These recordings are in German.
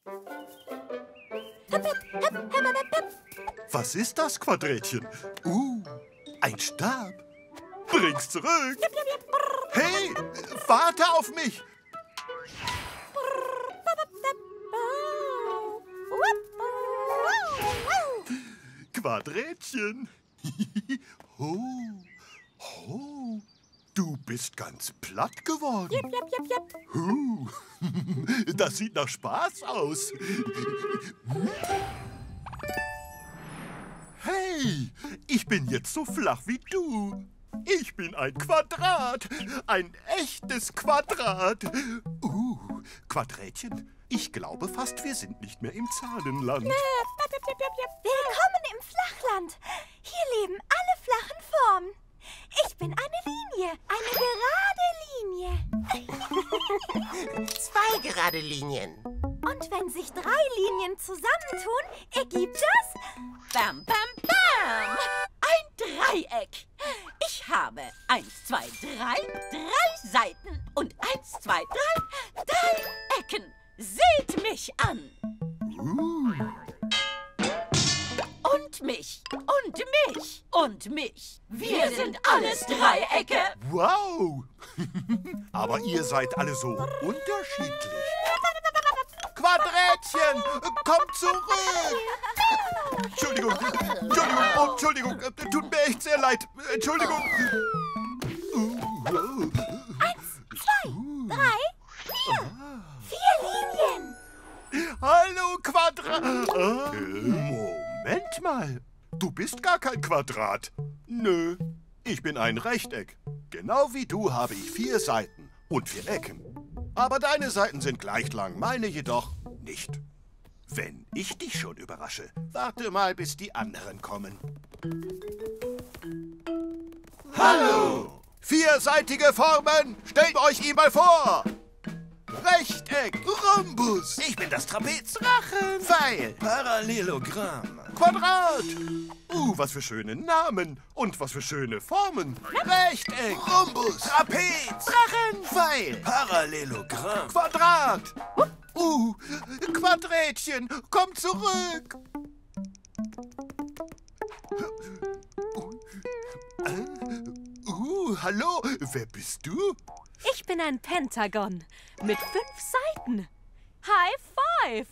Was ist das, Quadrätchen? Ein Stab. Bring's zurück. Hey, warte auf mich. Quadrätchen. Du bist ganz platt geworden. Das sieht nach Spaß aus. Hey, ich bin jetzt so flach wie du. Ich bin ein Quadrat. Ein echtes Quadrat. Quadrätchen, ich glaube fast, wir sind nicht mehr im Zahlenland. Willkommen im Flachland. Hier leben alle flachen Formen. Ich bin eine Linie, eine gerade Linie. 2 gerade Linien. Und wenn sich 3 Linien zusammentun, ergibt das... Bam, bam, bam! Ein Dreieck. Ich habe 1, 2, 3, 3 Seiten und 1, 2, 3, 3 Ecken. Seht mich an. Und mich, und mich, und mich. Wir sind alles Dreiecke. Wow! Aber ihr seid alle so unterschiedlich. Quadrätchen, komm zurück! Entschuldigung, Entschuldigung, tut mir echt sehr leid. Entschuldigung. 1, 2, 3, 4. 4 Linien. Hallo, Quadrat. Moment mal. Du bist gar kein Quadrat. Nö, ich bin ein Rechteck. Genau wie du habe ich 4 Seiten und 4 Ecken. Aber deine Seiten sind gleich lang, meine jedoch nicht. Wenn ich dich schon überrasche, warte mal, bis die anderen kommen. Hallo! 4-seitige Formen, stellt euch ihn mal vor! Rechteck, Rhombus, ich bin das Trapez, Drachen, Pfeil, Parallelogramm, Quadrat. Was für schöne Namen und was für schöne Formen. Rechteck, Rhombus, Trapez, Drachen, Pfeil, Parallelogramm, Quadrat. Quadrätchen, komm zurück. Hallo, wer bist du? Ich bin ein Pentagon mit 5 Seiten. High five!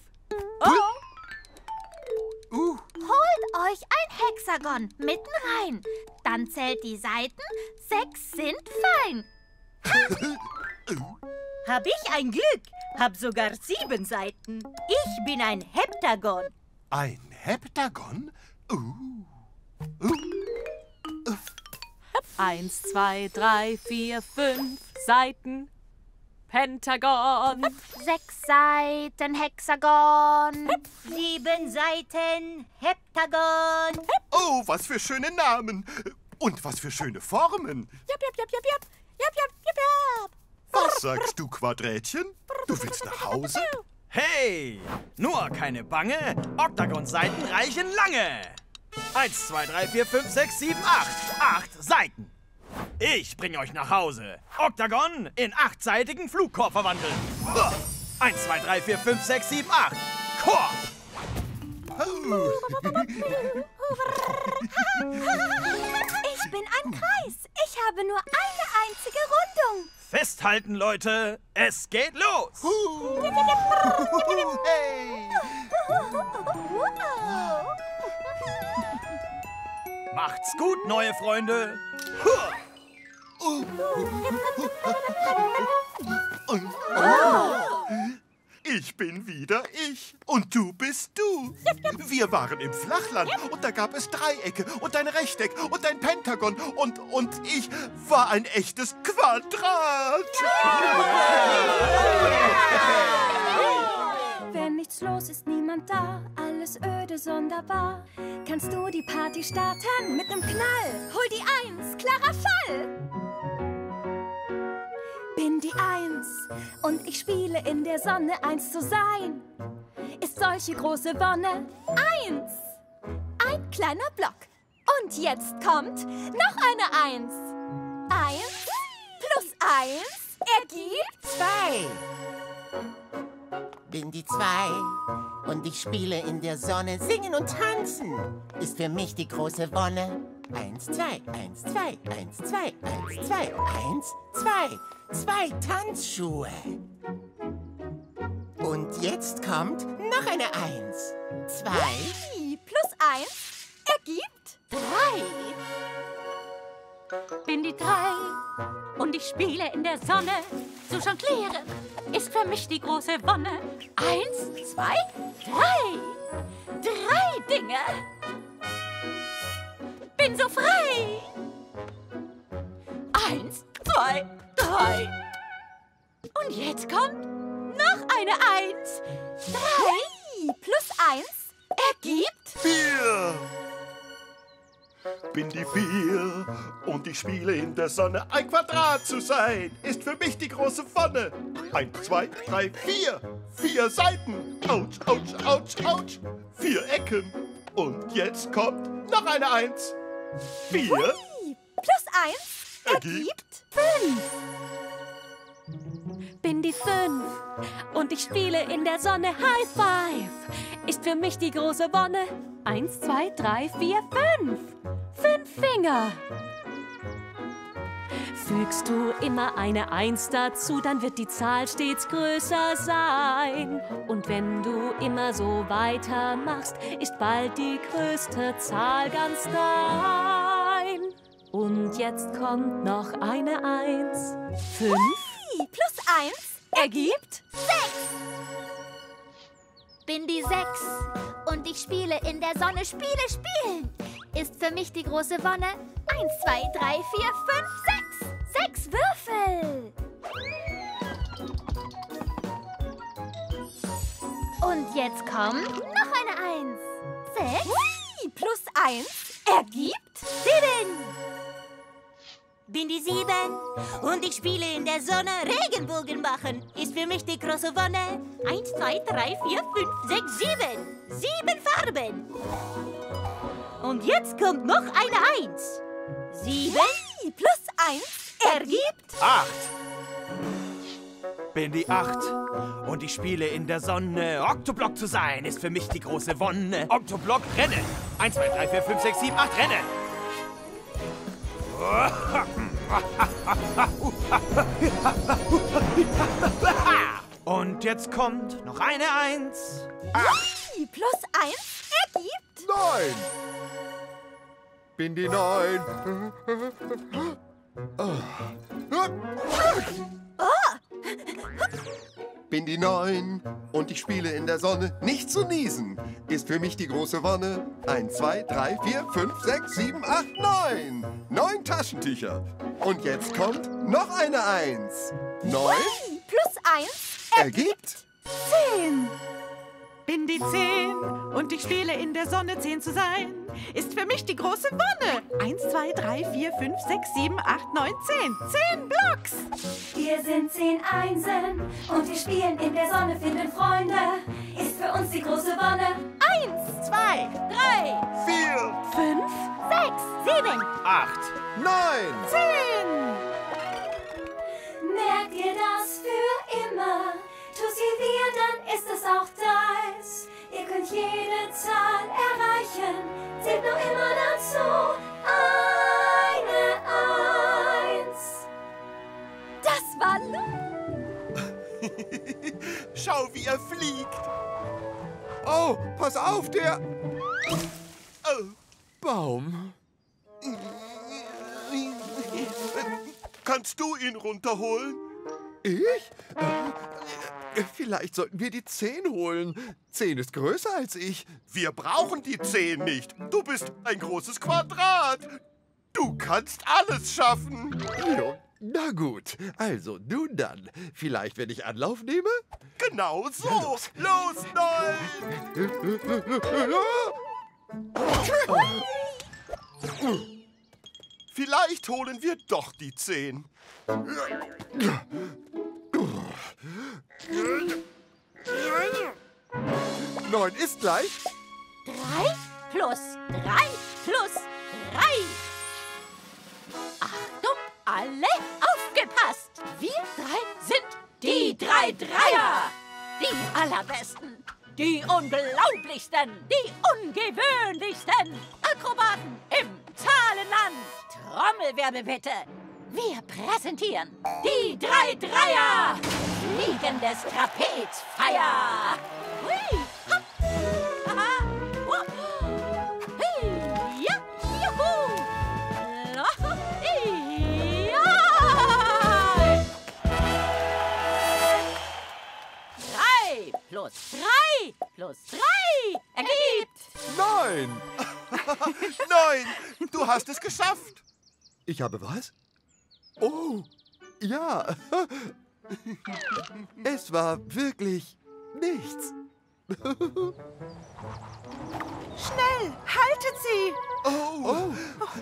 Holt euch ein Hexagon mitten rein. Dann zählt die Seiten. 6 sind fein. Hab ich ein Glück, hab sogar 7 Seiten. Ich bin ein Heptagon. Ein Heptagon? 1, 2, 3, 4, 5 Seiten. Pentagon. 6 Seiten Hexagon. 7 Seiten Heptagon. Oh, was für schöne Namen. Und was für schöne Formen. Jap, jap, jap, jap, jap. Jap, jap, jap, jap. Was sagst du, Quadrätchen? Du willst nach Hause? Hey, nur keine Bange. Oktagonseiten reichen lange. 1, 2, 3, 4, 5, 6, 7, 8. 8 Seiten. Ich bringe euch nach Hause. Oktagon in 8-seitigen Flugkorb verwandeln. 1, 2, 3, 4, 5, 6, 7, 8. Korb. Ich bin ein Kreis. Ich habe nur eine einzige Rundung. Festhalten, Leute. Es geht los. Hey! Macht's gut, neue Freunde. Ich bin wieder ich und du bist du. Wir waren im Flachland und da gab es Dreiecke und ein Rechteck und ein Pentagon und ich war ein echtes Quadrat. Wenn nichts los ist, niemand da, alles öde, sonderbar. Kannst du die Party starten mit nem Knall? Hol die 1, klarer Fall! Bin die 1 und ich spiele in der Sonne. 1 zu sein ist solche große Wonne. 1, ein kleiner Block. Und jetzt kommt noch eine 1. 1 plus 1 ergibt 2. Bin die 2 und ich spiele in der Sonne. Singen und tanzen ist für mich die große Wonne. 1, 2, 1, 2, 1, 2, 1, 2, 1, 2. 2 Tanzschuhe. Und jetzt kommt noch eine 1. 2. Plus 1 ergibt 3. Bin die 3 und ich spiele in der Sonne. Zu jonglieren ist für mich die große Wonne. 1, 2, 3. 3 Dinge. Bin so frei. 1, 2, 3. Und jetzt kommt noch eine 1. 3 plus 1 ergibt 4. Bin die 4 und ich spiele in der Sonne. Ein Quadrat zu sein ist für mich die große Wonne. 1, 2, 3, 4. 4 Seiten. Autsch, autsch, autsch, autsch. 4 Ecken. Und jetzt kommt noch eine 1. 4 plus 1 ergibt 5. Bin die 5 und ich spiele in der Sonne. High Five ist für mich die große Wonne. 1, 2, 3, 4, 5. 5 Finger. Fügst du immer eine 1 dazu, dann wird die Zahl stets größer sein. Und wenn du immer so weitermachst, ist bald die größte Zahl ganz dein. Und jetzt kommt noch eine 1. 5 plus 1 ergibt 6. Bin die 6 und ich spiele in der Sonne. Spielen ist für mich die große Wonne. 1, 2, 3, 4, 5, 6. 6 Würfel. Und jetzt kommt noch eine 1. 6 plus 1 ergibt 7. Bin die 7 und ich spiele in der Sonne. Regenbogen machen ist für mich die große Wonne. 1, 2, 3, 4, 5, 6, 7. 7 Farben. Und jetzt kommt noch eine 1. 7 plus 1 ergibt 8. Bin die 8 und ich spiele in der Sonne. Oktoblock zu sein ist für mich die große Wonne. Oktoblock, renne. 1, 2, 3, 4, 5, 6, 7, 8, renne. Und jetzt kommt noch eine 1. 8 plus 1 ergibt 9. Bin die 9. Bin die 9 und ich spiele in der Sonne. Nicht zu niesen ist für mich die große Wonne. 1, 2, 3, 4, 5, 6, 7, 8, 9. 9 Taschentücher. Und jetzt kommt noch eine 1. 9 plus 1 ergibt 10. Bin die 10 und ich spiele in der Sonne. 10 zu sein ist für mich die große Wonne. 1, 2, 3, 4, 5, 6, 7, 8, 9, 10. 10 Blocks. Wir sind 10 Einsen und wir spielen in der Sonne, finden Freunde. Ist für uns die große Wonne. 1, 2, 3, 4, 5, 6, 7, 8, 9. 10. Merkt ihr das für immer? Tu's je wir, dann ist es auch deins. Ihr könnt jede Zahl erreichen. Zählt nur immer dazu eine 1. Das war schau, wie er fliegt. Oh, pass auf, der Oh. Baum. Kannst du ihn runterholen? Ich? Vielleicht sollten wir die 10 holen. 10 ist größer als ich. Wir brauchen die 10 nicht. Du bist ein großes Quadrat. Du kannst alles schaffen. Ja, na gut, also nun dann. Vielleicht, wenn ich Anlauf nehme? Genau so. Na los. Los, 9. Vielleicht holen wir doch die 10. 9 ist gleich 3 plus 3 plus 3. Achtung, alle aufgepasst. Wir 3 sind die 3 Dreier. Die allerbesten, die unglaublichsten, die ungewöhnlichsten Akrobaten im Zahlenland. Trommelwirbel bitte. Wir präsentieren die 3 Dreier. Fliegendes Trapezfeier. Hui, hopp. Aha. Wupp. Hui, ja, juhu. Ja. 3 plus 3 plus 3 ergibt 9. 9. Du hast es geschafft. Ich habe was? Oh, ja. Es war wirklich nichts. Schnell, haltet sie! Oh.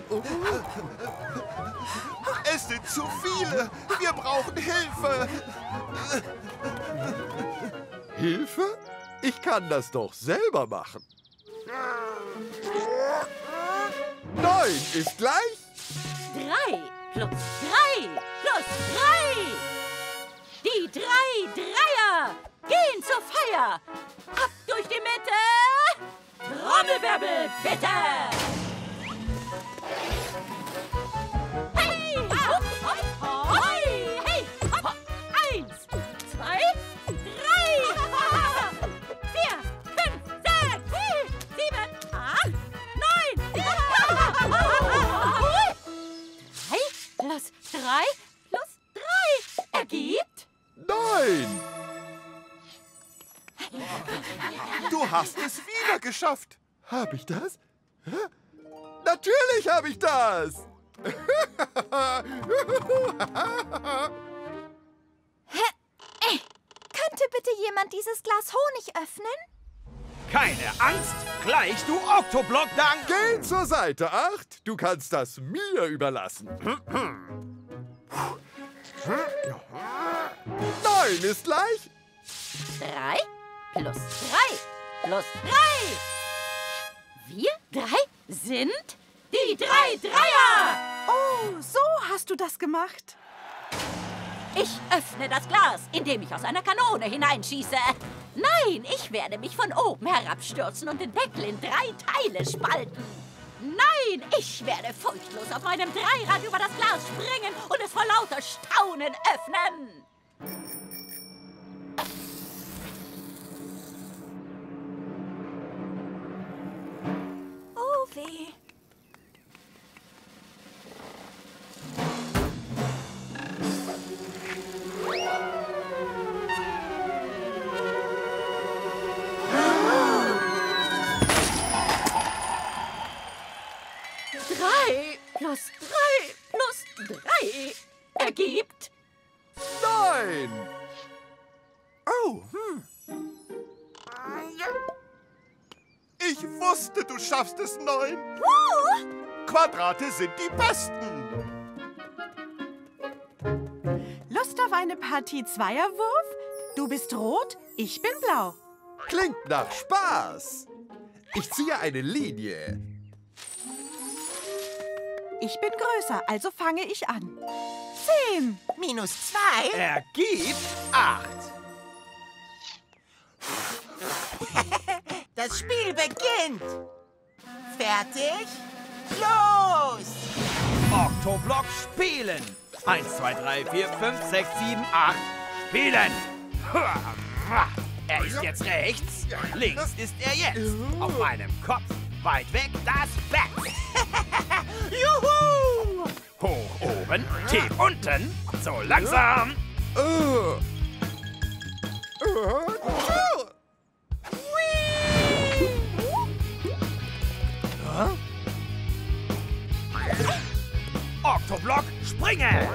Es sind zu viele. Wir brauchen Hilfe. Hilfe? Ich kann das doch selber machen. 9 ist gleich 3 plus 3 plus 3. Die 3 Dreier gehen zur Feier. Ab durch die Mitte. Trommelwirbel, bitte. Hey, hopp, hopp, hoi, hey, hopp. 1, 2, 3, 4, 5, 6, 7, 8, 9. 3 plus 3 plus 3 ergibt 9. Du hast es wieder geschafft. Hab ich das? Hä? Natürlich habe ich das. Könnte bitte jemand dieses Glas Honig öffnen? Keine Angst, gleich du Oktoblock Dank. Geh zur Seite, 8. Du kannst das mir überlassen. 9 ist gleich 3 plus 3 plus 3. Wir 3 sind die 3 Dreier. Oh, so hast du das gemacht. Ich öffne das Glas, indem ich aus einer Kanone hineinschieße. Nein, ich werde mich von oben herabstürzen und den Deckel in 3 Teile spalten. Nein, ich werde furchtlos auf meinem Dreirad über das Glas springen und es vor lauter Staunen öffnen. Oh weh. Plus 3 plus 3 ergibt 9. Oh. Ich wusste, du schaffst es, 9. Quadrate sind die besten. Lust auf eine Partie Zweierwurf? Du bist rot, ich bin blau. Klingt nach Spaß. Ich ziehe eine Linie. Ich bin größer, also fange ich an. 10. Minus 2. Ergibt 8. Das Spiel beginnt. Fertig? Los! Oktoblock spielen. 1, 2, 3, 4, 5, 6, 7, 8. Spielen. Er ist jetzt rechts. Links ist er jetzt. Auf meinem Kopf. Weit weg das Bett. Juhu! Hoch oben, tief unten. So langsam. Oktoblock springen.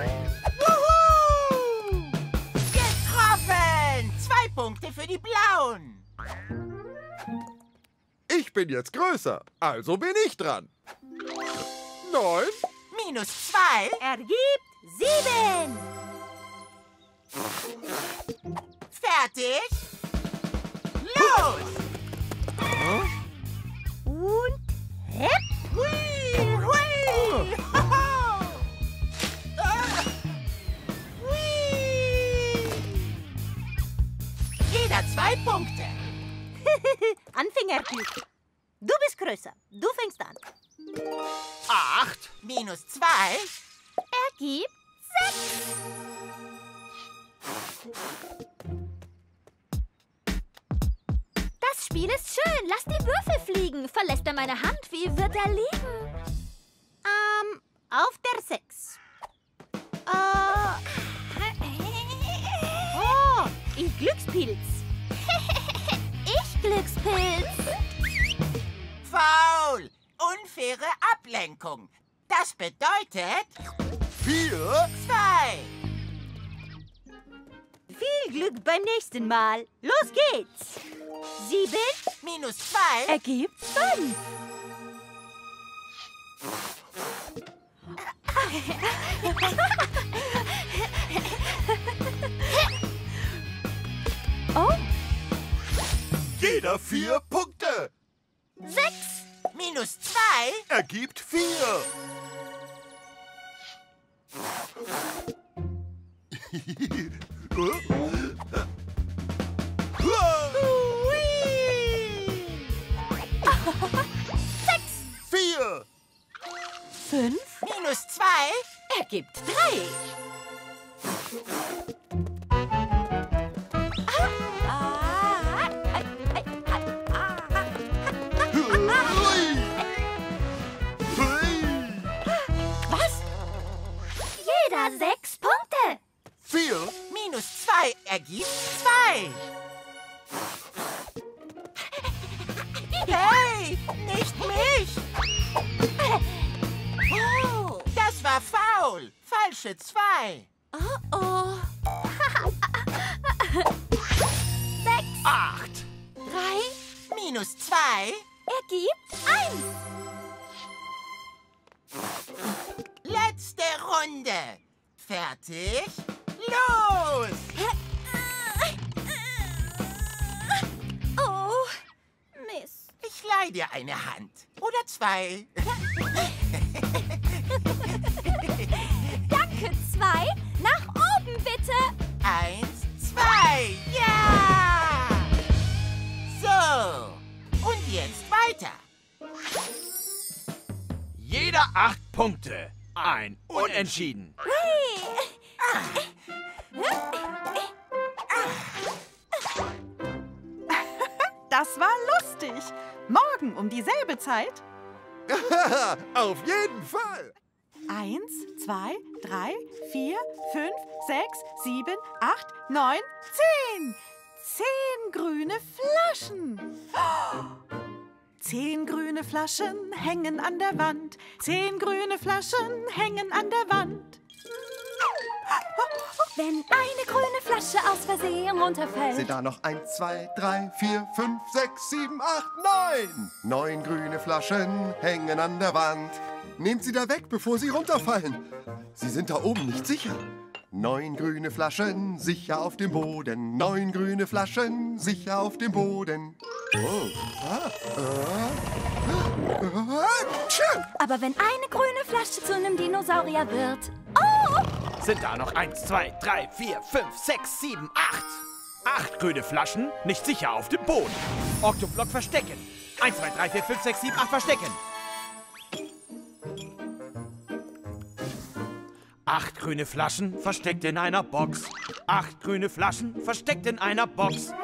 Juhu! Getroffen! 2 Punkte für die Blauen. Ich bin jetzt größer, also bin ich dran. 9. Minus 2. Ergibt 7. Fertig? Los! Und hepp. Hui, hui! Hoho! Hui! Jeder Fingerglück. Du bist größer. Du fängst an. 8. Minus 2. Ergibt 6. Das Spiel ist schön. Lass die Würfel fliegen. Verlässt er meine Hand? Wie wird er liegen? Auf der 6. Oh, in Glückspilz. Ich Glückspilz. Faul. Unfaire Ablenkung. Das bedeutet 4. 2. Viel Glück beim nächsten Mal. Los geht's. 7. Minus 2. Ergibt 5. Oh, Jeder 4 Punkte. 6. Minus 2. Ergibt 4. Vier. 5 Minus 2. Ergibt 3. Was? Jeder 6 Punkte. 4. Minus 2 ergibt 2. Hey, nicht mich! Oh, das war faul. Falsche 2. Oh. 6. 8. 3 Minus 2. ergibt 1. Letzte Runde. Fertig? Los! Oh, Mist. Ich leih dir eine Hand. Oder 2. Danke, 2. Nach oben, bitte. 1, 2. Ja! So. Und jetzt weiter. Jeder 8 Punkte. Ein Unentschieden. Das war lustig. Morgen um dieselbe Zeit. Auf jeden Fall. 1, 2, 3, 4, 5, 6, 7, 8, 9, 10. 10 grüne Flaschen. 10 grüne Flaschen hängen an der Wand. 10 grüne Flaschen hängen an der Wand. Wenn eine grüne Flasche aus Versehen runterfällt. Sind da noch 1, 2, 3, 4, 5, 6, 7, 8, 9. 9 grüne Flaschen hängen an der Wand. Nehmt sie da weg, bevor sie runterfallen. Sie sind da oben nicht sicher. 9 grüne Flaschen sicher auf dem Boden. 9 grüne Flaschen sicher auf dem Boden. Oh. Aber wenn eine grüne Flasche zu einem Dinosaurier wird. Oh! Sind da noch 1, 2, 3, 4, 5, 6, 7, 8. 8 grüne Flaschen, nicht sicher auf dem Boden. Oktoblock verstecken. 1, 2, 3, 4, 5, 6, 7, 8 verstecken. 8 grüne Flaschen versteckt in einer Box. 8 grüne Flaschen versteckt in einer Box.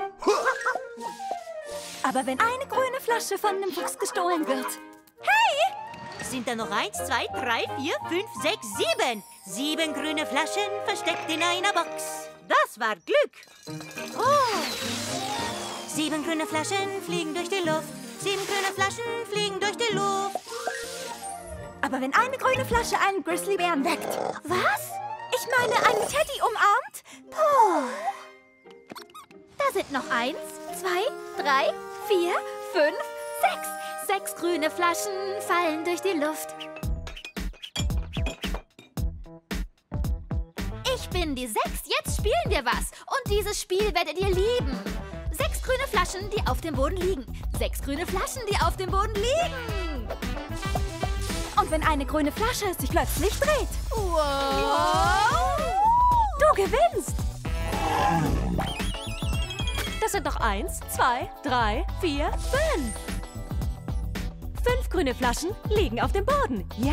Aber wenn eine grüne Flasche von einem Fuchs gestohlen wird. Hey! Sind da noch 1, 2, 3, 4, 5, 6, 7. 7 grüne Flaschen versteckt in einer Box. Das war Glück. Oh. 7 grüne Flaschen fliegen durch die Luft. 7 grüne Flaschen fliegen durch die Luft. Aber wenn eine grüne Flasche einen Grizzlybären weckt. Was? Ich meine, einen Teddy umarmt? Puh. Da sind noch 1, 2, 3, 4, 5, 6. 6 grüne Flaschen fallen durch die Luft. Ich bin die 6. Jetzt spielen wir was. Und dieses Spiel werdet ihr lieben. 6 grüne Flaschen, die auf dem Boden liegen. 6 grüne Flaschen, die auf dem Boden liegen. Und wenn eine grüne Flasche sich plötzlich dreht. Wow! Du gewinnst. Das sind noch 1, 2, 3, 4, 5. 5 grüne Flaschen liegen auf dem Boden. Ja.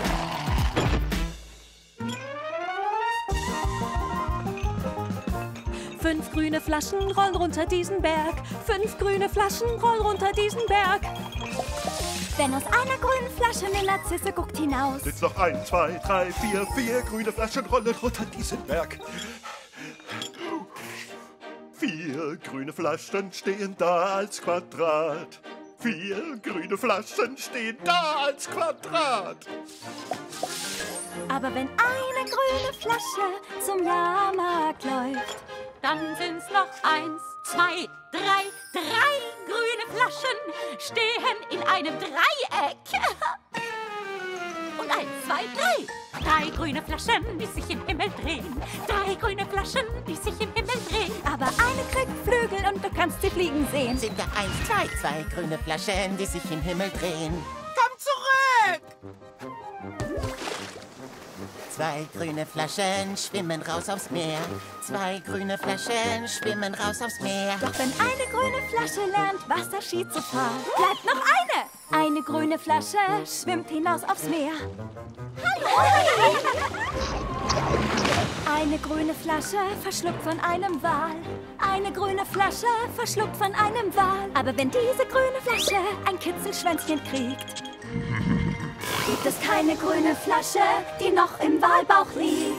Fünf grüne Flaschen rollen runter diesen Berg. 5 grüne Flaschen rollen runter diesen Berg. Wenn aus einer grünen Flasche eine Narzisse guckt hinaus. Jetzt noch 1, 2, 3, 4, 4 grüne Flaschen rollen runter diesen Berg. 4 grüne Flaschen stehen da als Quadrat. 4 grüne Flaschen stehen da als Quadrat. Aber wenn eine grüne Flasche zum Jahrmarkt läuft, Dann sind's noch 1, 2, 3. 3 grüne Flaschen stehen in einem Dreieck. Und 1, 2, 3. 3 grüne Flaschen, die sich im Himmel drehen. 3 grüne Flaschen, die sich im Himmel drehen. aber eine kriegt Flügel und du kannst sie fliegen sehen. Sind da 1, 2 grüne Flaschen, die sich im Himmel drehen. Komm zurück! 2 grüne Flaschen schwimmen raus aufs Meer. 2 grüne Flaschen schwimmen raus aufs Meer. Doch wenn eine grüne Flasche lernt, Wasserski zu fahren, bleibt noch eine. Eine grüne Flasche schwimmt hinaus aufs Meer. Hallo! Eine grüne Flasche verschluckt von einem Wal. Eine grüne Flasche verschluckt von einem Wal. Aber wenn diese grüne Flasche ein Kitzelschwänzchen kriegt, gibt es keine grüne Flasche, die noch im Walbauch liegt.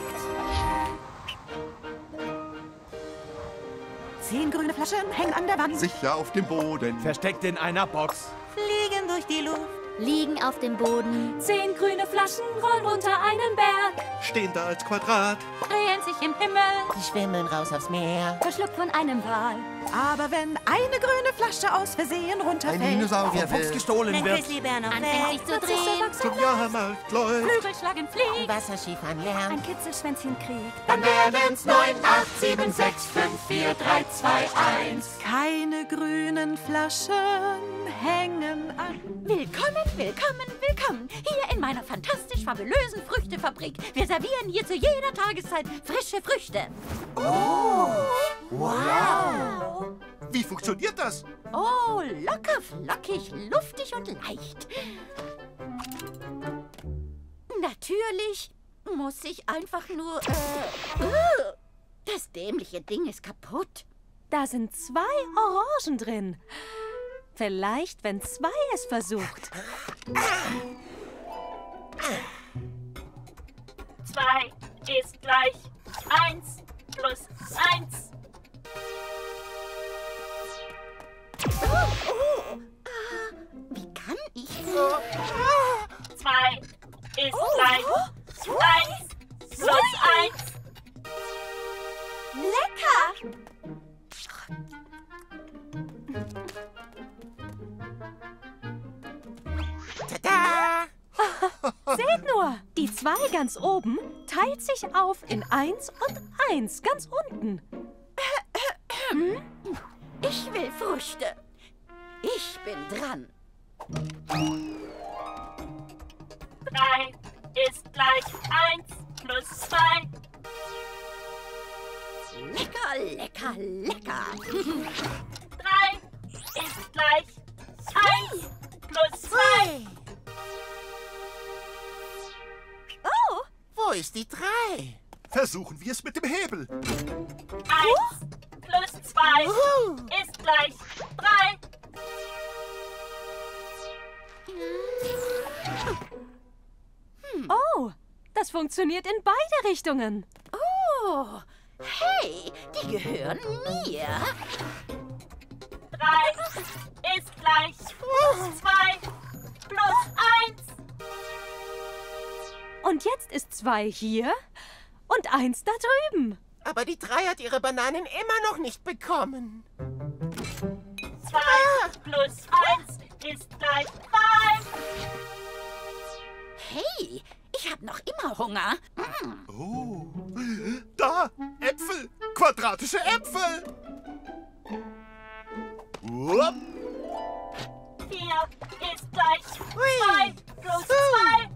10 grüne Flaschen hängen an der Wand. Sicher auf dem Boden. Versteckt in einer Box. Fliegen durch die Luft. Liegen auf dem Boden. 10 grüne Flaschen rollen runter einen Berg. Stehen da als Quadrat. Drehen sich im Himmel. Die schwimmen raus aufs Meer. Verschluckt von einem Wal. Aber wenn eine grüne Flasche aus Versehen Ein runterfällt, Dinosaurier Fuchs will gestohlen Wenn wird. Grizzlybär noch Anfängt sich zu drehen. zum Jahrmarkt läuft. Flügel schlagen fliegen. Wasserskifahren lernen. Ein Kitzelschwänzchen kriegt. Dann werden's 9, 8, 7, 6, 5, 4, 3, 2, 1. keine grünen Flaschen hängen an. Willkommen, willkommen, willkommen. Hier in meiner fantastisch fabulösen Früchtefabrik. Wir servieren hier zu jeder Tageszeit frische Früchte. Wie funktioniert das? Oh, locker, flockig, luftig und leicht. Natürlich muss ich einfach nur... das dämliche Ding ist kaputt. Da sind 2 Orangen drin. Vielleicht, wenn 2 es versucht. 2 ist gleich 1 plus 1. Wie kann ich? 2 ist gleich 1 plus 1. Lecker! Tada! Seht nur, die 2 ganz oben teilt sich auf in 1 und 1 ganz unten. Ich will Früchte. Ich bin dran. 3 ist gleich 1 plus 2. Lecker, lecker, lecker. 3 ist gleich 1 plus 2. Oh, Wo ist die 3? Versuchen wir es mit dem Hebel. 1 plus 2 ist gleich 3. Oh, das funktioniert in beide Richtungen. Oh, hey, die gehören mir. 3 ist gleich 2 plus 1. Und jetzt ist 2 hier und 1 da drüben. Aber die 3 hat ihre Bananen immer noch nicht bekommen. 2 plus 1 ist gleich 3. Hey, ich habe noch immer Hunger. Oh, da, Äpfel, quadratische Äpfel. Upp. 4 ist gleich 2 plus 2.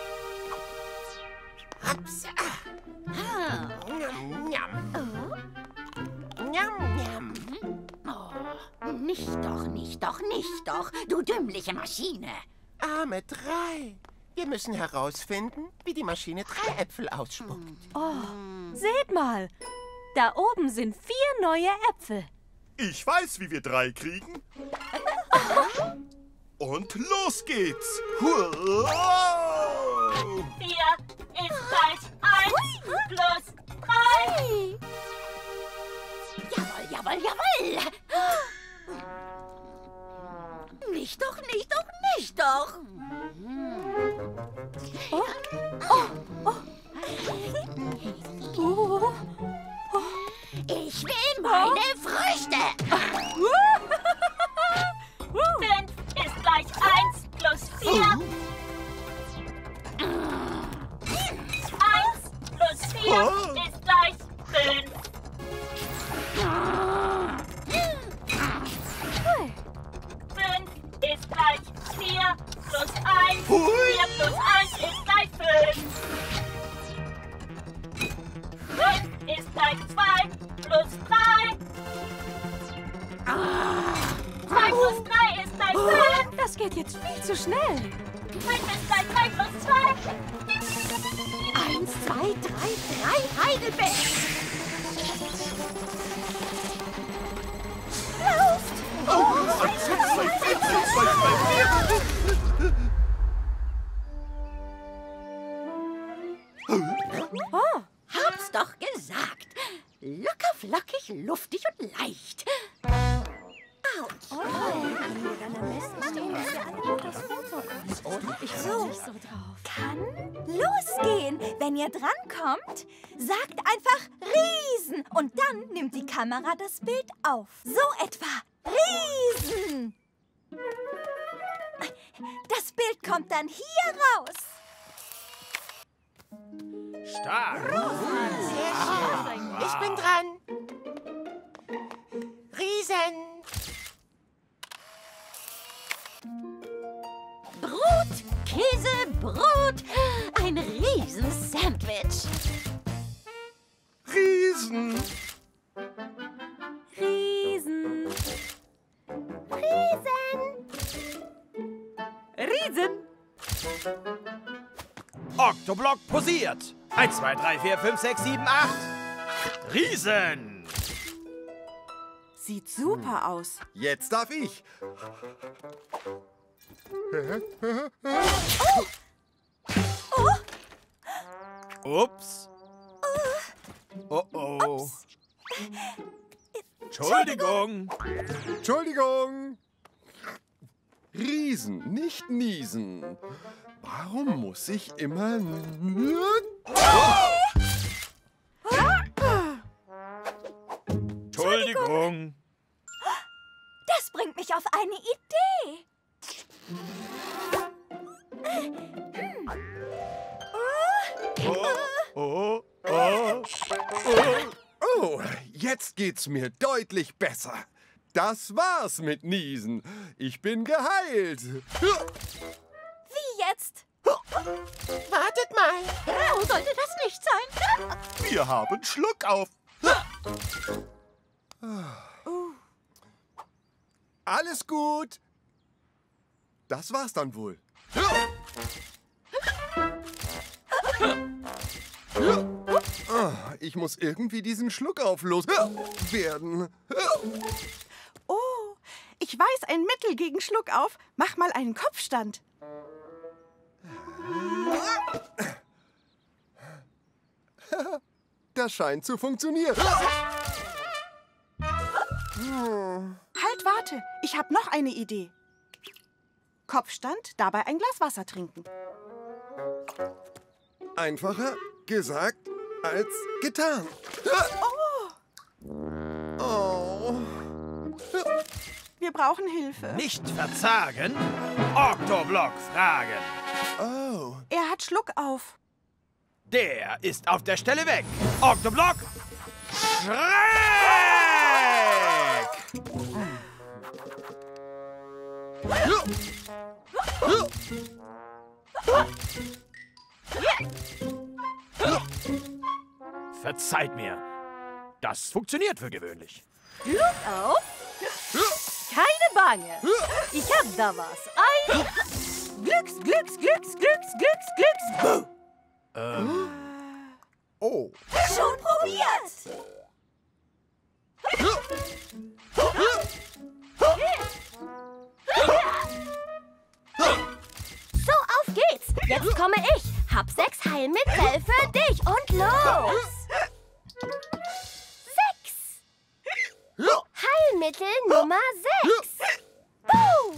Ups. Njam, njam. Njam, njam. nicht doch, du dümmliche Maschine. Arme 3. Wir müssen herausfinden, wie die Maschine 3 Äpfel ausspuckt. Oh, seht mal. Da oben sind 4 neue Äpfel. Ich weiß, wie wir 3 kriegen. Und los geht's. 4 ist gleich 1 plus 3. Jawohl, jawohl, jawohl. Nicht doch, nicht doch, nicht doch. Ich will meine Früchte. 5 ist gleich 1 plus 4. 1 plus 4 ist gleich 5. 5 ist gleich 4 plus 1. 4 plus 1 ist gleich 5. 5 ist gleich 2 plus 3. 2 plus 3 ist gleich 5. Das geht jetzt viel zu schnell. 5 ist gleich 3 plus 2. 1, 2, 3, 3 Heidelbeeren. Hab's doch gesagt. Locker, flockig, luftig und leicht. Autsch. Kann losgehen. Wenn ihr drankommt, sagt einfach Riesen. Und dann nimmt die Kamera das Bild auf. So etwa. Riesen. Das Bild kommt dann hier raus. Stark. Sehr schön. Ich bin dran. Riesen. Brot, Käse, Brot. Ein Riesensandwich. Riesen. Riesen. Riesen. Oktoblock posiert. 1, 2, 3, 4, 5, 6, 7, 8. Riesen. Sieht super aus. Jetzt darf ich. Ups. Oh oh. Entschuldigung. Entschuldigung. Riesen, nicht niesen. Warum muss ich immer... Entschuldigung. Das bringt mich auf eine Idee. Oh, jetzt geht's mir deutlich besser. Das war's mit Niesen. Ich bin geheilt. Wie jetzt? Wartet mal. Oh, sollte das nicht sein? Wir haben Schluckauf. Alles gut. Das war's dann wohl. Ich muss irgendwie diesen Schluckauf loswerden. Oh, ich weiß ein Mittel gegen Schluckauf. Mach mal einen Kopfstand. Das scheint zu funktionieren. Halt, warte. Ich habe noch eine Idee. Kopfstand, dabei ein Glas Wasser trinken. Einfacher gesagt als getan. Oh. Wir brauchen Hilfe. Nicht verzagen. Oktoblock fragen. Oh. Er hat Schluckauf. Der ist auf der Stelle weg. Oktoblock schräg! Verzeiht mir. Das funktioniert für gewöhnlich. Schluckauf? Keine fange. Ich hab da was. Ein Glücks. Oh. Schon probiert! So, auf geht's. Jetzt komme ich. Hab 6 Heilmittel für dich. Und los. 6. Heilmittel Nummer 6. Buh.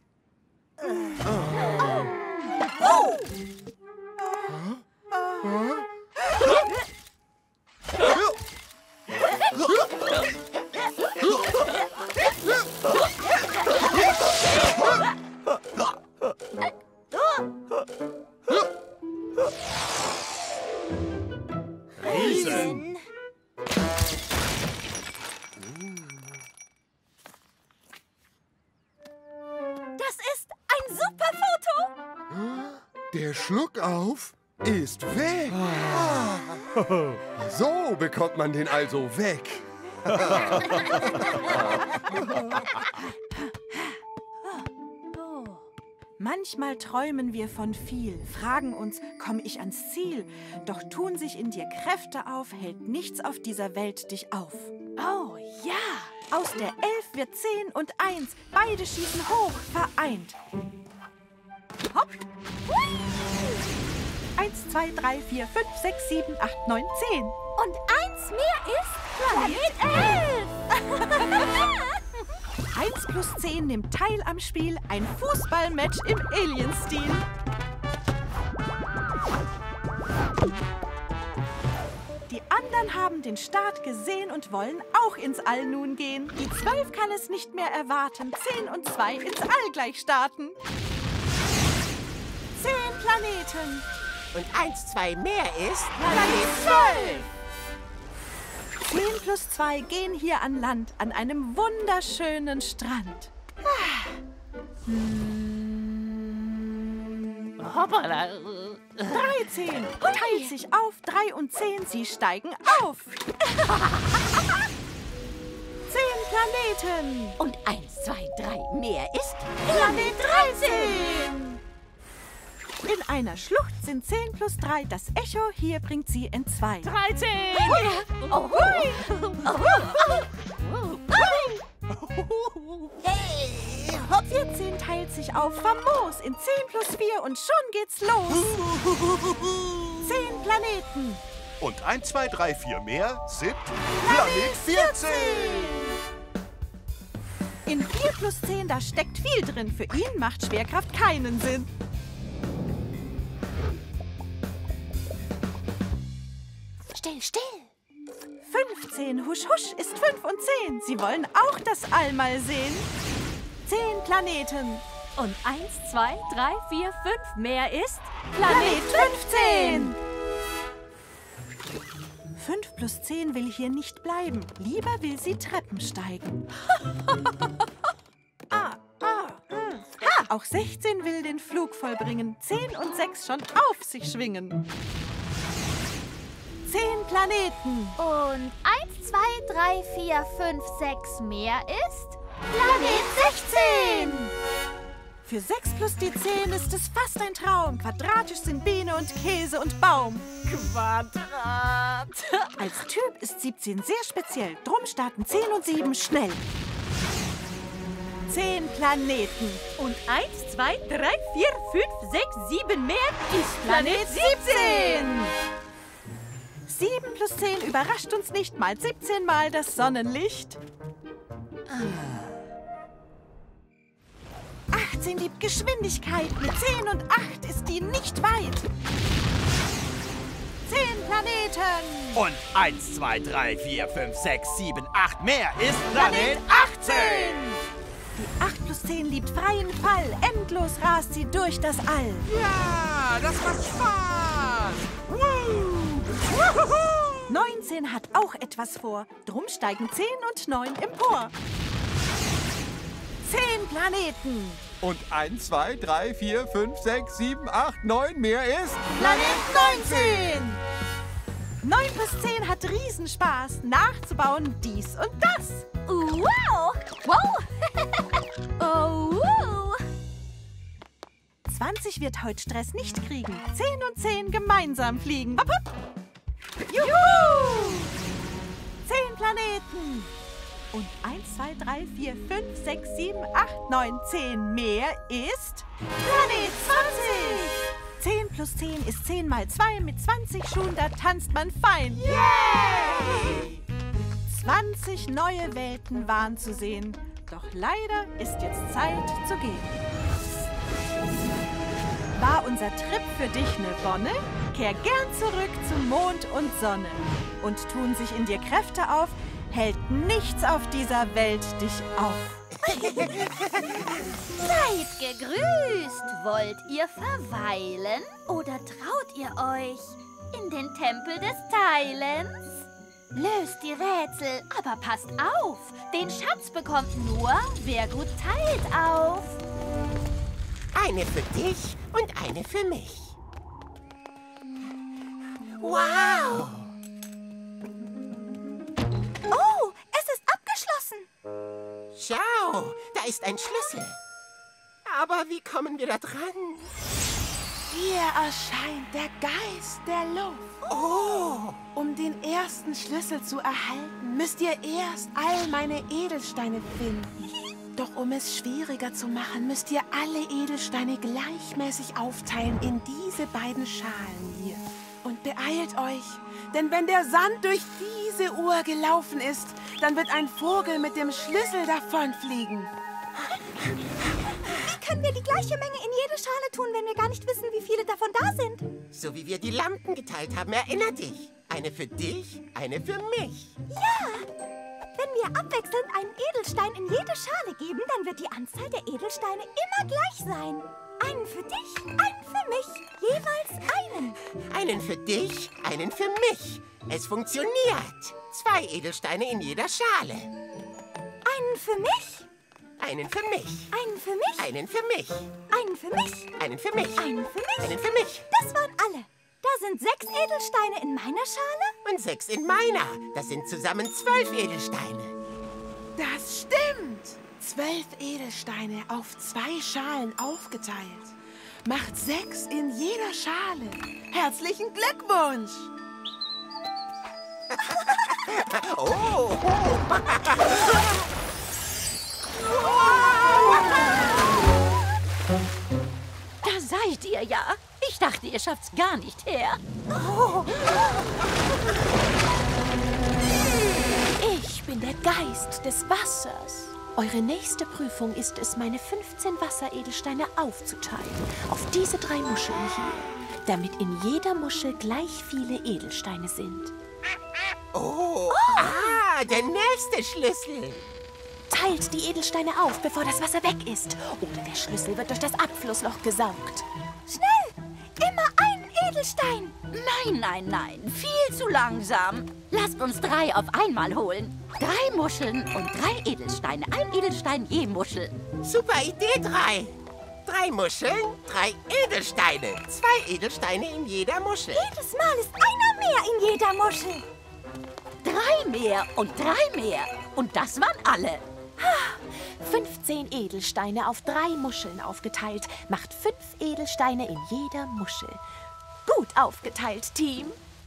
Riesen. Das ist ein super Foto. Der Schluckauf ist weg. So bekommt man den also weg. Manchmal träumen wir von viel, fragen uns, komme ich ans Ziel? Doch tun sich in dir Kräfte auf, hält nichts auf dieser Welt dich auf. Oh ja! Aus der 11 wird 10 und 1, beide schießen hoch, vereint. Hopp! 1, 2, 3, 4, 5, 6, 7, 8, 9, 10. Und 1 mehr ist Planet 11. 1 plus 10 nimmt teil am Spiel, ein Fußballmatch im Alien-Stil. Die anderen haben den Start gesehen und wollen auch ins All nun gehen. Die 12 kann es nicht mehr erwarten, 10 und 2 ins All gleich starten. 10 Planeten. Und 1, 2 mehr ist Planet 12. 10 plus 2 gehen hier an Land, an einem wunderschönen Strand. Hoppala. 13 teilt sich auf, 3 und 10, sie steigen auf. 10 Planeten. Und 1, 2, 3 mehr ist Planet 13. In einer Schlucht sind 10 plus 3. Das Echo hier bringt sie in 2. 13. Oh, Hey! Hopp, 14 teilt sich auf, famos in 10 plus 4 und schon geht's los. 10 Planeten. Und 1, 2, 3, 4 mehr sind Planet 14. In 4 plus 10, da steckt viel drin. Für ihn macht Schwerkraft keinen Sinn. Still. 15, husch, husch, ist 5 und 10. Sie wollen auch das All mal sehen. 10 Planeten. Und 1, 2, 3, 4, 5 mehr ist Planet 15. 5 plus 10 will hier nicht bleiben. Lieber will sie Treppen steigen. Auch 16 will den Flug vollbringen. 10 und 6 schon auf sich schwingen. 10 Planeten. Und 1, 2, 3, 4, 5, 6 mehr ist Planet 16. Für 6 plus die 10 ist es fast ein Traum. Quadratisch sind Biene und Käse und Baum. Quadrat. Als Typ ist 17 sehr speziell. Drum starten 10 und 7 schnell. 10 Planeten. Und 1, 2, 3, 4, 5, 6, 7 mehr ist Planet 17. 7 plus 10 überrascht uns nicht. Mal 17 mal das Sonnenlicht. 18 liebt Geschwindigkeit. Mit 10 und 8 ist die nicht weit. 10 Planeten. Und 1, 2, 3, 4, 5, 6, 7, 8 mehr ist Planet 18. Die 8 plus 10 liebt freien Fall. Endlos rast sie durch das All. Ja, das macht Spaß. 19 hat auch etwas vor. Drum steigen 10 und 9 empor. 10 Planeten. Und 1, 2, 3, 4, 5, 6, 7, 8, 9 mehr ist Planet 19. 9 plus 10 hat Riesenspaß. Nachzubauen dies und das. Wow! Oh, 20 wird heute Stress nicht kriegen. 10 und 10 gemeinsam fliegen. Hopp, hopp. Juhu! 10 Planeten. Und 1, 2, 3, 4, 5, 6, 7, 8, 9, 10 mehr ist Planet 20. 10 plus 10 ist 10 mal 2 mit 20 Schuhen, da tanzt man fein. Yay! 20 neue Welten waren zu sehen. Doch leider ist jetzt Zeit zu gehen. War unser Trip für dich eine Wonne? Kehr gern zurück zu Mond und Sonne. Und tun sich in dir Kräfte auf, hält nichts auf dieser Welt dich auf. seid gegrüßt. Wollt ihr verweilen oder traut ihr euch in den Tempel des Teilens? Löst die Rätsel, aber passt auf. Den Schatz bekommt nur, wer gut teilt, auf. Eine für dich und eine für mich. Wow! Oh, es ist abgeschlossen. Schau, da ist ein Schlüssel. Aber wie kommen wir da dran? Hier erscheint der Geist der Luft. Oh! Um den ersten Schlüssel zu erhalten, müsst ihr erst all meine Edelsteine finden. Doch um es schwieriger zu machen, müsst ihr alle Edelsteine gleichmäßig aufteilen in diese beiden Schalen hier. Und beeilt euch, denn wenn der Sand durch diese Uhr gelaufen ist, dann wird ein Vogel mit dem Schlüssel davonfliegen. Wie können wir die gleiche Menge in jede Schale tun, wenn wir gar nicht wissen, wie viele davon da sind? So wie wir die Lampen geteilt haben, erinner dich. Eine für dich, eine für mich. Ja! Wenn wir abwechselnd einen Edelstein in jede Schale geben, dann wird die Anzahl der Edelsteine immer gleich sein. Einen für dich, einen für mich, jeweils einen. Einen für dich, einen für mich. Es funktioniert. 2 Edelsteine in jeder Schale. Einen für mich. Einen für mich. Einen für mich. Einen für mich. Einen für mich. Einen für mich. Einen für mich. Einen für mich. Das waren alle. Da sind 6 Edelsteine in meiner Schale. Und 6 in meiner. Das sind zusammen 12 Edelsteine. Das stimmt. 12 Edelsteine auf 2 Schalen aufgeteilt. Macht 6 in jeder Schale. Herzlichen Glückwunsch. Oh! Da seid ihr ja. Ich dachte, ihr schafft's gar nicht her. Oh. Ich bin der Geist des Wassers. Eure nächste Prüfung ist es, meine 15 Wasseredelsteine aufzuteilen auf diese 3 Muscheln hier, damit in jeder Muschel gleich viele Edelsteine sind. Oh! Ah, der nächste Schlüssel. Teilt die Edelsteine auf, bevor das Wasser weg ist. Oder der Schlüssel wird durch das Abflussloch gesaugt. Schnell! Immer einen Edelstein! Nein, nein, nein. Viel zu langsam. Lasst uns 3 auf einmal holen. 3 Muscheln und 3 Edelsteine. Ein Edelstein je Muschel. Super Idee, 3. 3 Muscheln, 3 Edelsteine. 2 Edelsteine in jeder Muschel. Jedes Mal ist einer mehr in jeder Muschel. 3 mehr und 3 mehr. Und das waren alle. 15 Edelsteine auf 3 Muscheln aufgeteilt macht 5 Edelsteine in jeder Muschel. Gut aufgeteilt, Team.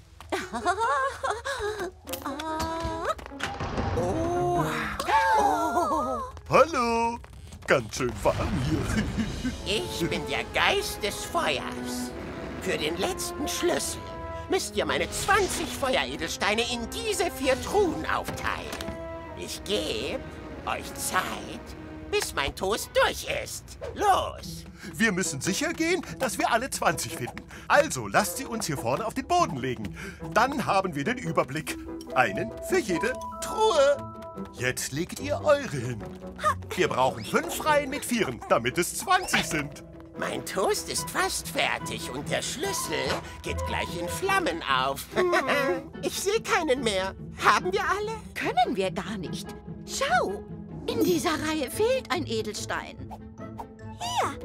Oh. Oh. Hallo, ganz schön warm hier. Ich bin der Geist des Feuers. Für den letzten Schlüssel müsst ihr meine 20 Feueredelsteine in diese 4 Truhen aufteilen. Ich gebe euch Zeit, bis mein Toast durch ist. Los! Wir müssen sicher gehen, dass wir alle 20 finden. Also lasst sie uns hier vorne auf den Boden legen. Dann haben wir den Überblick. Einen für jede Truhe. Jetzt legt ihr eure hin. Wir brauchen 5 Reihen mit 4, damit es 20 sind. Mein Toast ist fast fertig und der Schlüssel geht gleich in Flammen auf. Ich sehe keinen mehr. Haben wir alle? Können wir gar nicht. Schau, in dieser Reihe fehlt ein Edelstein. Hier.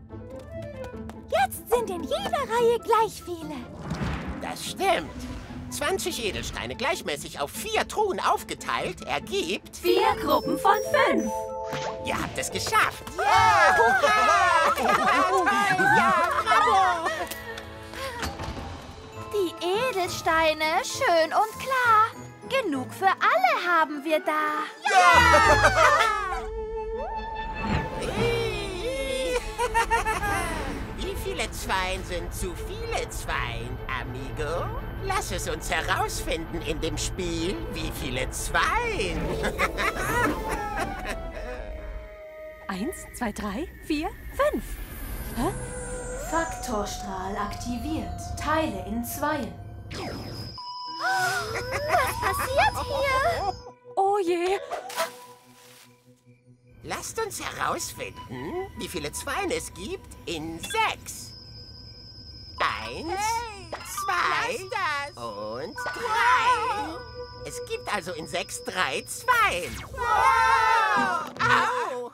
Jetzt sind in jeder Reihe gleich viele. Das stimmt. 20 Edelsteine gleichmäßig auf 4 Truhen aufgeteilt ergibt... 4 Gruppen von 5. Ihr habt es geschafft. Ja! Hurra! Ja, bravo! Die Edelsteine, schön und klar. Genug für alle haben wir da. Wie viele Zweien sind zu viele Zweien, amigo? Lass es uns herausfinden in dem Spiel, wie viele Zweien. 1, 2, 3, 4, 5. Hä? Faktorstrahl aktiviert. Teile in 2. Was passiert hier? Oh je. Lasst uns herausfinden, wie viele Zweien es gibt in 6. 1, 2 und 3. Es gibt also in 6 3 Zweien. Au!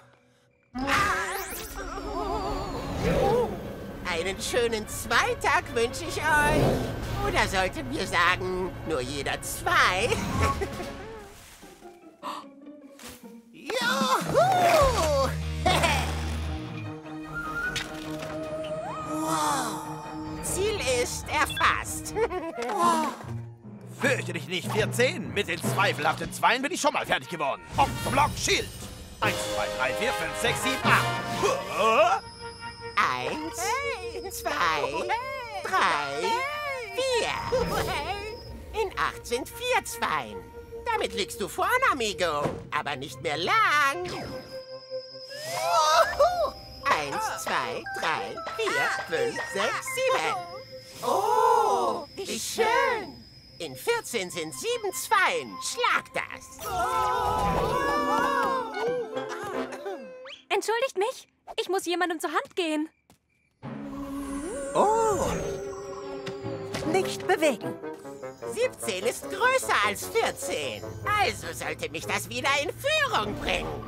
Einen schönen Zweitag wünsche ich euch. Oder sollten wir sagen, nur jeder 2? Juhu! Wow. Ziel ist erfasst. Fürchte dich nicht, 14. Mit den zweifelhaften Zweien bin ich schon mal fertig geworden. Octoblock Schild. 1, 2, 3, 4, 5, 6, 7, 8. 1, 2, 3, 4. In 8 sind 4 Zweien. Damit liegst du vorne, amigo. Aber nicht mehr lang. 1, 2, 3, 4, 5, 6, 7. Oh, wie schön. In 14 sind 7 Zweien. Schlag das. Entschuldigt mich. Ich muss jemandem zur Hand gehen. Oh. Nicht bewegen. 17 ist größer als 14. Also sollte mich das wieder in Führung bringen.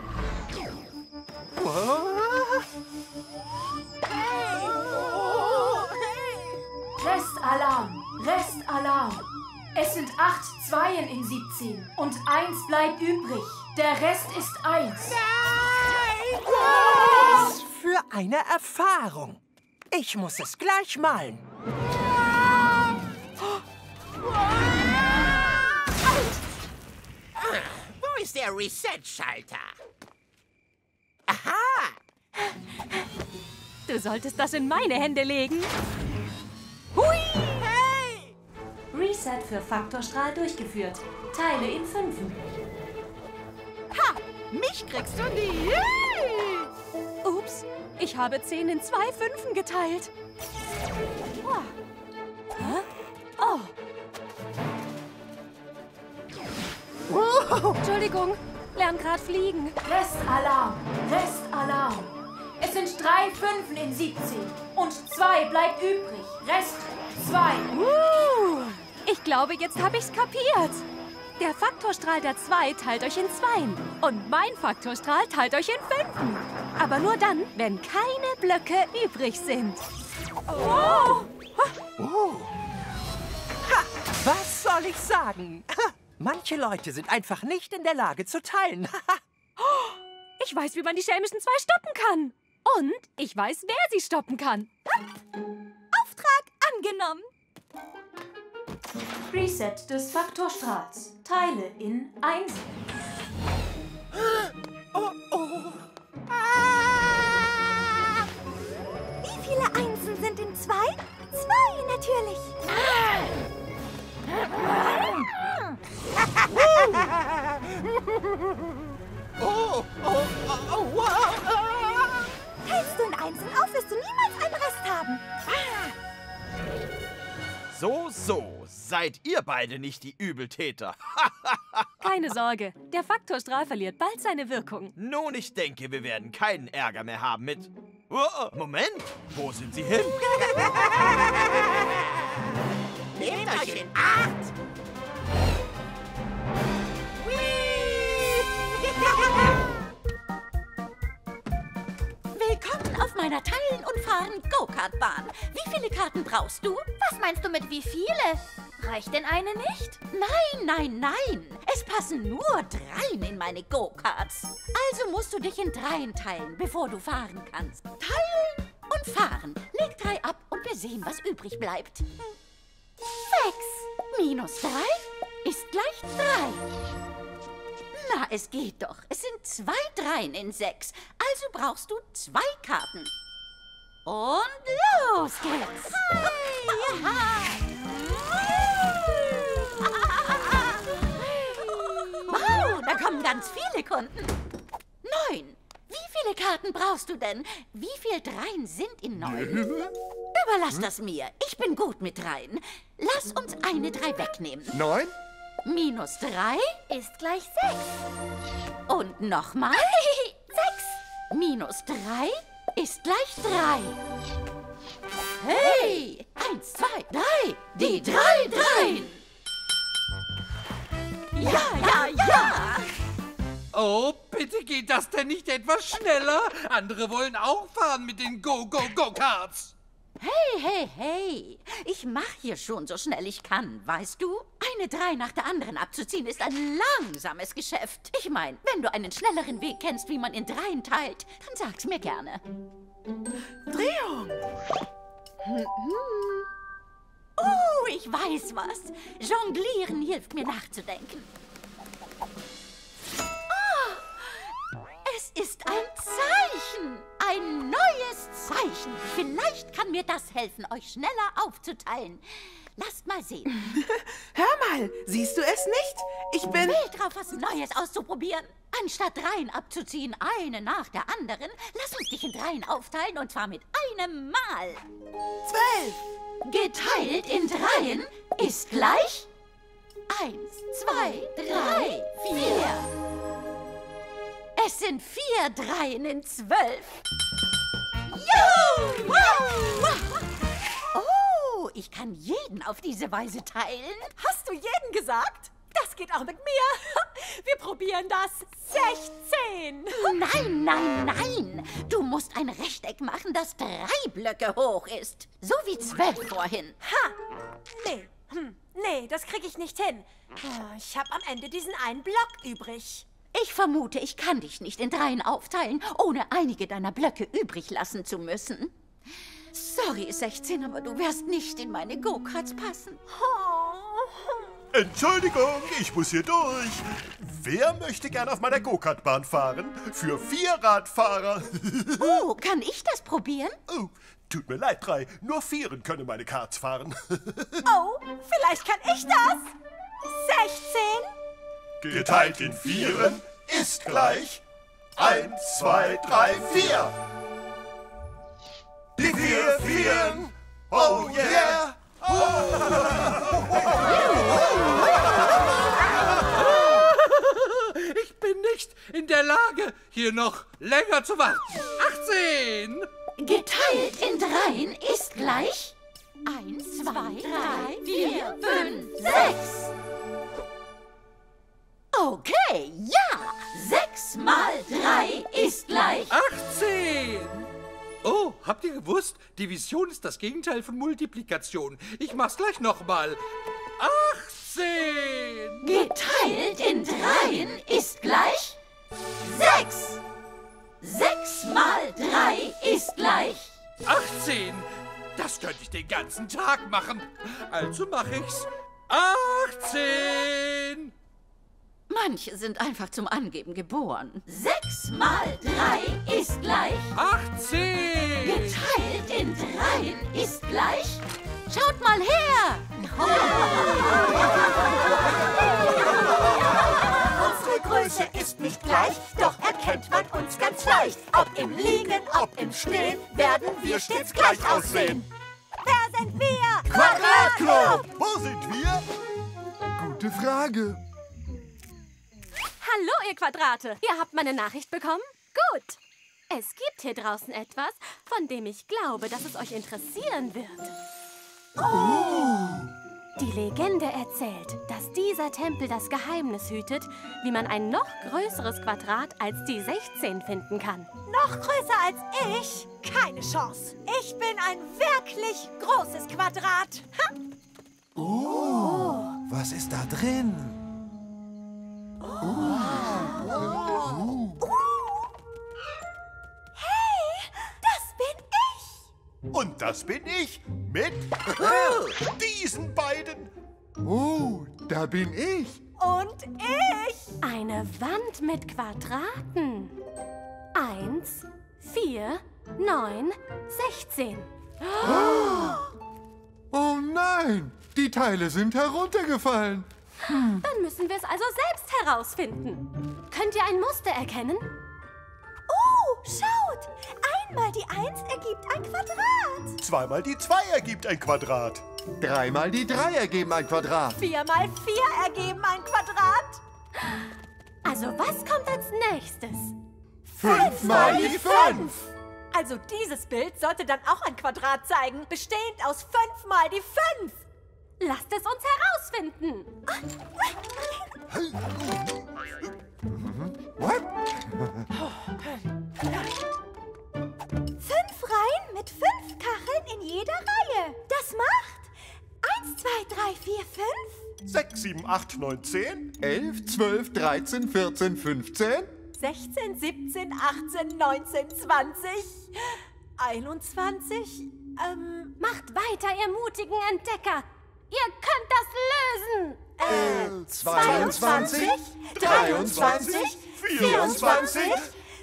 Restalarm, Restalarm. Es sind 8 Zweien in 17 und 1 bleibt übrig. Der Rest ist 1. Nein! Was für eine Erfahrung. Ich muss es gleich malen. Wo ist der Reset-Schalter? Aha! Du solltest das in meine Hände legen. Hui! Hey! Reset für Faktorstrahl durchgeführt. Teile in 5. Ha! Mich kriegst du nie! Ups, ich habe 10 in 2 Fünfen geteilt. Oh. Hä? Oh. Entschuldigung, lern grad fliegen. Restalarm, Restalarm. Es sind 3 Fünfen in 17 und 2 bleibt übrig. Rest 2. Ich glaube, jetzt habe ich's kapiert. Der Faktorstrahl der 2 teilt euch in 2 und mein Faktorstrahl teilt euch in 5. Aber nur dann, wenn keine Blöcke übrig sind. Oh. Ha, was soll ich sagen? Manche Leute sind einfach nicht in der Lage zu teilen. Ich weiß, wie man die schelmischen 2 stoppen kann. Und ich weiß, wer sie stoppen kann. Auftrag angenommen. Reset des Faktorstrahls. Teile in 1. Wie viele Einsen sind in 2? 2 natürlich. Hältst du in Einsen auf, wirst du niemals einen Rest haben. So. Seid ihr beide nicht die Übeltäter? Keine Sorge, der Faktorstrahl verliert bald seine Wirkung. Nun, ich denke, wir werden keinen Ärger mehr haben mit... Oh, Moment, wo sind sie hin? Nehmt euch in Acht! Willkommen auf meiner Teilen- und Fahren-Go-Kart-Bahn. Wie viele Karten brauchst du? Was meinst du mit wie viele? Reicht denn eine nicht? Nein, nein, nein. Es passen nur 3 in meine Go-Karts. Also musst du dich in 3 teilen, bevor du fahren kannst. Teilen und fahren. Leg 3 ab und wir sehen, was übrig bleibt. 6 minus 3 ist gleich 3. Na, es geht doch. Es sind 2 Dreien in 6. Also brauchst du 2 Karten. Und los geht's. Wow, da kommen ganz viele Kunden. 9. Wie viele Karten brauchst du denn? Wie viele Dreien sind in 9? Überlass das mir. Ich bin gut mit Dreien. Lass uns eine 3 wegnehmen. 9? Minus 3 ist gleich 6. Und nochmal. 6 minus 3 ist gleich 3. Hey! 1, 2, 3. Die 3 Dreien. Ja, ja, ja. Oh, bitte geht das denn nicht etwas schneller? Andere wollen auch fahren mit den Go-Go-Go-Karts. Hey, hey, hey. Ich mache hier schon so schnell ich kann, weißt du? Eine 3 nach der anderen abzuziehen ist ein langsames Geschäft. Ich meine, wenn du einen schnelleren Weg kennst, wie man in 3 teilt, dann sag's mir gerne. Drehung. Ich weiß was. Jonglieren hilft mir nachzudenken. Es ist ein Zeichen. Ein neues Zeichen. Vielleicht kann mir das helfen, euch schneller aufzuteilen. Lasst mal sehen. Hör mal, siehst du es nicht? Ich bin... Wild drauf, was Neues auszuprobieren. Anstatt 3 abzuziehen, eine nach der anderen, lass uns dich in 3 aufteilen und zwar mit einem Mal. 12. Geteilt in 3 ist gleich 1, 2, 3, 4. Es sind 4 Dreien in 12. Juhu! Oh, ich kann jeden auf diese Weise teilen. Hast du jeden gesagt? Das geht auch mit mir. Wir probieren das. 16. Nein, nein, nein. Du musst ein Rechteck machen, das 3 Blöcke hoch ist. So wie 12 vorhin. Ha! Nee. Nee, das kriege ich nicht hin. Ich habe am Ende diesen einen Block übrig. Ich vermute, ich kann dich nicht in 3 aufteilen, ohne einige deiner Blöcke übrig lassen zu müssen. Sorry, 16, aber du wirst nicht in meine Go-Karts passen. Entschuldigung, ich muss hier durch. Wer möchte gern auf meiner Go-Kart-Bahn fahren? Für 4 Radfahrer. Oh, kann ich das probieren? Oh, tut mir leid, 3. Nur 4 können meine Karts fahren. Oh, vielleicht kann ich das. 16. Geteilt in 4 ist gleich 1, 2, 3, 4. Die 4 Vieren. Oh yeah. Ich bin nicht in der Lage, hier noch länger zu warten. 18. Geteilt in 3 ist gleich 1, 2, 3, 4, 5, 6. Okay, ja. 6 mal 3 ist gleich 18. Oh, habt ihr gewusst? Division ist das Gegenteil von Multiplikation. Ich mach's gleich nochmal. 18. Geteilt in 3 ist gleich 6. 6 mal 3 ist gleich 18. Das könnte ich den ganzen Tag machen. Also mache ich's. 18. Manche sind einfach zum Angeben geboren. 6 mal 3 ist gleich 18. Geteilt in 3 ist gleich... Schaut mal her! Unsere Größe ist nicht gleich, doch erkennt man uns ganz leicht. Ob im Liegen, ob im Stehen, werden wir stets gleich aussehen. Wer sind wir? Quadratclub! Wo sind wir? Gute Frage. Hallo, ihr Quadrate. Ihr habt meine Nachricht bekommen? Gut. Es gibt hier draußen etwas, von dem ich glaube, dass es euch interessieren wird. Die Legende erzählt, dass dieser Tempel das Geheimnis hütet, wie man ein noch größeres Quadrat als die 16 finden kann. Noch größer als ich? Keine Chance. Ich bin ein wirklich großes Quadrat. Ha. Was ist da drin? Hey, das bin ich. Und das bin ich mit diesen beiden. Da bin ich. Und ich. Eine Wand mit Quadraten. 1, 4, 9, 16. Oh nein, die Teile sind heruntergefallen. Dann müssen wir es also selbst herausfinden. Könnt ihr ein Muster erkennen? Schaut. Einmal die 1 ergibt ein Quadrat. 2 mal die 2 ergibt ein Quadrat. 3 mal die 3 ergeben ein Quadrat. 4 mal 4 ergeben ein Quadrat. Also was kommt als nächstes? 5 mal die 5. Also dieses Bild sollte dann auch ein Quadrat zeigen, bestehend aus 5 mal die 5. Lasst es uns herausfinden. What? 5 Reihen mit 5 Kacheln in jeder Reihe. Das macht 1, 2, 3, 4, 5. 6, 7, 8, 9, 10. 11, 12, 13, 14, 15. 16, 17, 18, 19, 20, 21. Macht weiter, ihr mutigen Entdecker. Ihr könnt das lösen. 22, 23, 24, 25.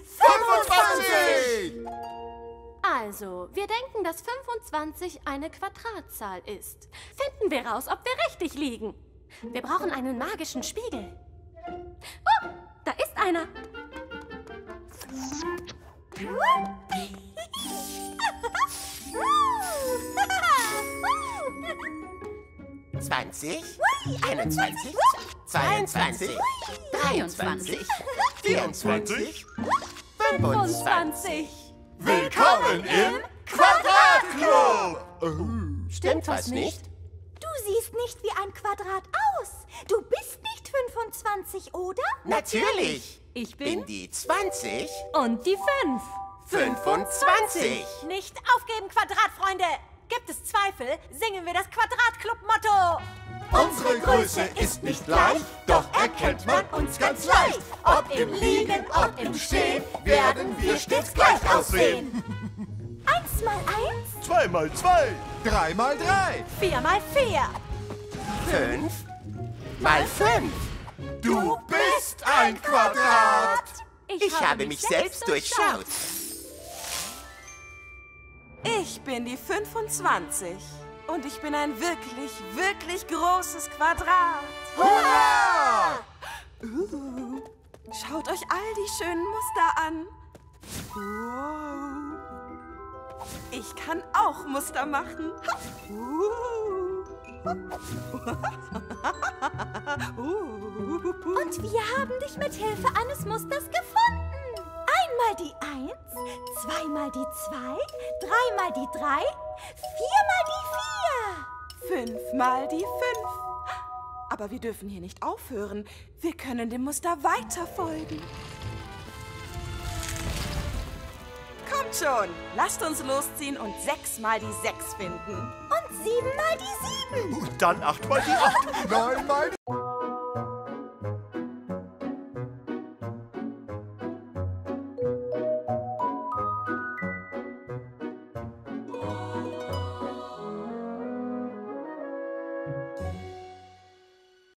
Also, wir denken, dass 25 eine Quadratzahl ist. Finden wir raus, ob wir richtig liegen. Wir brauchen einen magischen Spiegel. Oh, da ist einer. 20, 21, 22, 23, 24, 25. Willkommen im Quadratclub! Stimmt was nicht? Du siehst nicht wie ein Quadrat aus. Du bist nicht 25, oder? Natürlich. Ich bin die 20 und die 5. 25. Nicht aufgeben, Quadratfreunde. Gibt es Zweifel, singen wir das Quadratclub-Motto. Unsere Größe ist nicht gleich, doch erkennt man uns ganz leicht. Ob im Liegen, ob im Stehen, werden wir stets gleich aussehen. 1 mal 1. 2 mal 2. 3 mal 3. 4 mal 4. 5 mal 5. Du bist ein Quadrat. Ich habe mich selbst durchschaut. Ich bin die 25. Und ich bin ein wirklich, wirklich großes Quadrat. Hurra! Schaut euch all die schönen Muster an. Wow. Ich kann auch Muster machen. Und wir haben dich mit Hilfe eines Musters gefunden. Einmal die 1, 2 mal die 2, 3 mal die 3, 4 mal die 4. 5 mal die 5. Aber wir dürfen hier nicht aufhören. Wir können dem Muster weiter folgen. Kommt schon, lasst uns losziehen und 6 mal die 6 finden. Und 7 mal die 7. Und dann 8 mal die 8. 9 mal die